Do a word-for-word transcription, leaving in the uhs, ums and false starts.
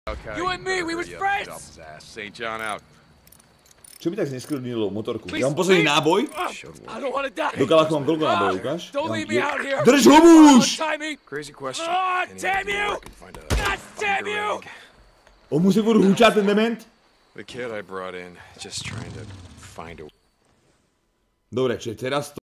You and me, we were friends! Saint John out. Čo by tak zneskrudnilo motorku? Ja mám posledný náboj? I don't wanna die. Do kalachu mám koľko nábojov, ukáž? Don't leave me out here. Drž ho muž! Crazy question. Oh, damn you! God damn you! On musí furt húčať ten dement? The kid I brought in, just trying to find a... Dobre, čiže teraz to...